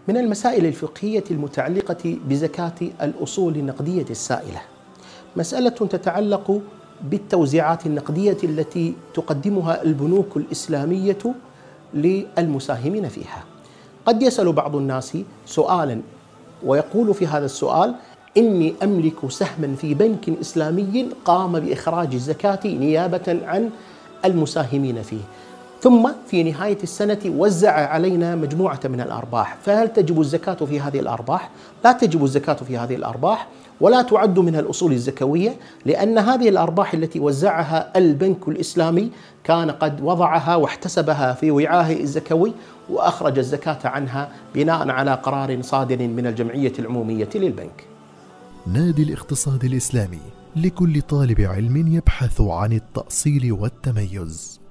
من المسائل الفقهية المتعلقة بزكاة الأصول النقدية السائلة مسألة تتعلق بالتوزيعات النقدية التي تقدمها البنوك الإسلامية للمساهمين فيها. قد يسأل بعض الناس سؤالا ويقول في هذا السؤال: إني أملك سهما في بنك إسلامي قام بإخراج الزكاة نيابة عن المساهمين فيه، ثم في نهاية السنة وزع علينا مجموعة من الأرباح، فهل تجب الزكاة في هذه الأرباح؟ لا تجب الزكاة في هذه الأرباح، ولا تعد من الأصول الزكوية، لأن هذه الأرباح التي وزعها البنك الإسلامي كان قد وضعها واحتسبها في وعائه الزكوي وأخرج الزكاة عنها بناء على قرار صادر من الجمعية العمومية للبنك. نادي الاقتصاد الإسلامي لكل طالب علم يبحث عن التأصيل والتميز.